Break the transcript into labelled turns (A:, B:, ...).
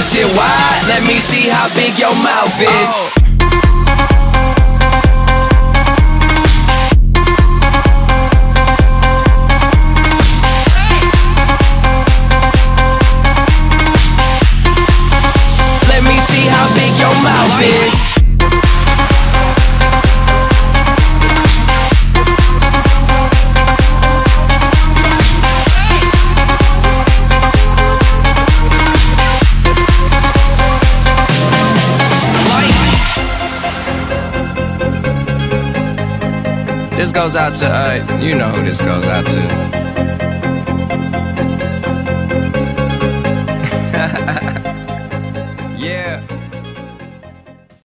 A: that shit wide. Let me see how big your mouth is. Let me see how big your mouth is. This goes out to, you know who this goes out to.